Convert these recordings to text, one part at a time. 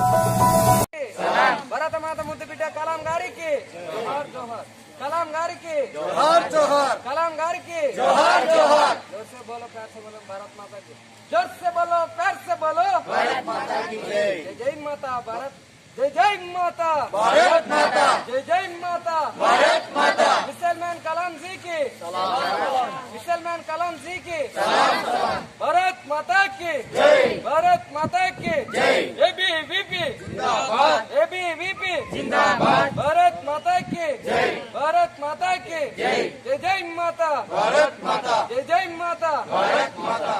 భరత మాత ముద్దు బిడ్డ కలాం గారికి జోహార్ జోహార్, కలాం గారికి जोहार जोहार, కలాం గారికి जोहार जोहार। जोर से बोलो प्यार से बोलो भारत माता की, जोर से बोलो प्यार से बोलो भारत माता की जय। जय जय माता भारत, जय जय माता भारत माता, जय जय माता भारत माता। मिसाइलमैन कलाम जी की सलाम, मिसाइलमैन कलाम जी की सलाम सलाम। भारत माता की जय, भारत माता की जय। एबीवीपी जिंदाबाद, एबीवीपी जिंदाबाद। भारत माता की जय, भारत माता की जय। जय जय माता भारत माता, जय जय माता भारत माता।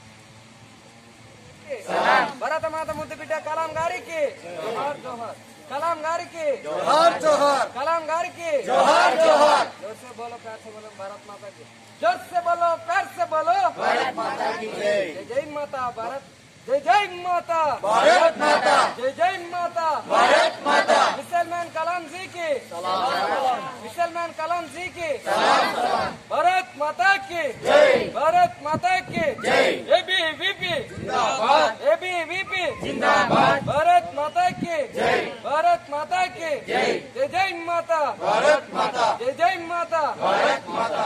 భరత మాత ముద్దు బిడ్డ కలాం గారికి జోహార్ జోహార్, కలాం గారికి जोहार जोहार, కలాం గారికి जोहार जोहार। जोर से बोलो प्यार से बोलो भारत माता की, जोर से बोलो प्यार से बोलो भारत माता की जय। जय जय माता भारत, जय जय माता भारत माता, जय जय माता भारत माता। मिसाइलमैन कलाम जी की सलाम, मिसाइलमैन कलाम जी की सलाम सलाम। भारत माता की जय, भारत माता की जय। एबीवीपी जिंदाबाद, एबीवीपी जिंदाबाद। भारत माता की जय, भारत माता की जय। जय जय माता भारत माता, जय जय माता भारत माता।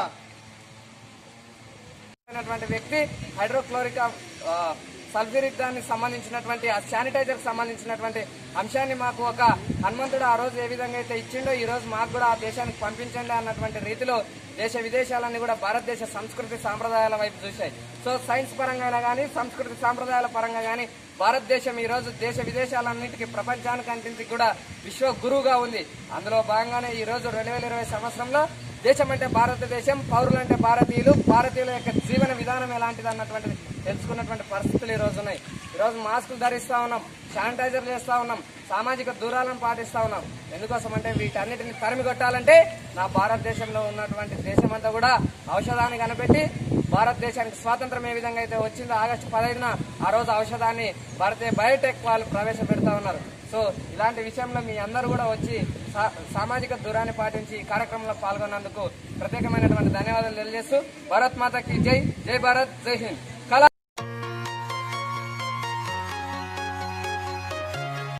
వ్యక్తి హైడ్రోక్లోరిక్ సల్ఫ్యూరిక్ దానికి సంబంధించినటువంటి ఆ శానిటైజర్ సంబంధించినటువంటి అంశాన్ని మాకు ఒక హనుమంతుడు ఆ రోజు ఏ విధంగా అయితే ఇచ్చిండో ఈ రోజు మాకు కూడా ఆ దేశానికి పంపించండి అన్నటువంటి రీతిలో దేశ విదేశాలన్నీ కూడా భారతదేశ సంస్కృతి సాంప్రదాయాల వైపు చూశాయి. సో సైన్స్ పరంగా గానీ సంస్కృతి సాంప్రదాయాల పరంగా గానీ భారతదేశం ఈ రోజు దేశ విదేశాలన్నింటికి ప్రపంచానికి అంటింటికి కూడా విశ్వ గురువుగా ఉంది. అందులో భాగంగానే ఈ రోజు 2020 సంవత్సరంలో దేశం అంటే భారతదేశం, పౌరులంటే భారతీయులు, భారతీయుల యొక్క జీవన విధానం ఎలాంటిది అన్నటువంటిది తెలుసుకున్నటువంటి పరిస్థితులు ఈ రోజు ఉన్నాయి. ఈ రోజు మాస్కులు ధరిస్తా ఉన్నాం, శానిటైజర్ చేస్తా ఉన్నాం, సామాజిక దూరాలను పాటిస్తా ఉన్నాం. ఎందుకోసం అంటే వీటన్నిటిని తరిమి కొట్టాలంటే నా భారతదేశంలో ఉన్నటువంటి దేశమంతా కూడా ఔషధాన్ని కనిపెట్టి భారతదేశానికి స్వాతంత్రం ఏ విధంగా అయితే వచ్చిందో ఆగస్టు 15న ఆ రోజు ఔషధాన్ని భారతీయ బయోటెక్ వాళ్ళు ప్రవేశపెడతా ఉన్నారు. సో ఇలాంటి విషయంలో మీ అందరూ కూడా వచ్చి సామాజిక దూరాన్ని పాటించి ఈ కార్యక్రమంలో పాల్గొన్నందుకు ప్రత్యేకమైనటువంటి ధన్యవాదాలు తెలియజేస్తూ భారత్ మాతాకి జై, జై భారత్, జై హింద్.